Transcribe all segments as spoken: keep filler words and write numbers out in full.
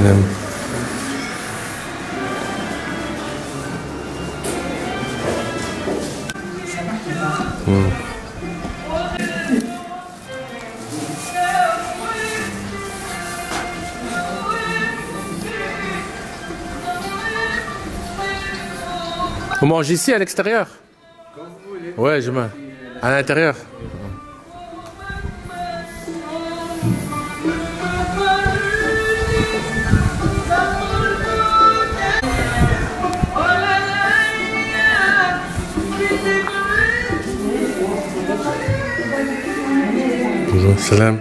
السلام. مم. On mange ici à l'extérieur? Quand vous voulez. Ouais, je mange. À l'intérieur. Bonjour, salam.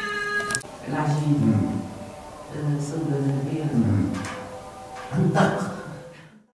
العجين صدر البيض انطق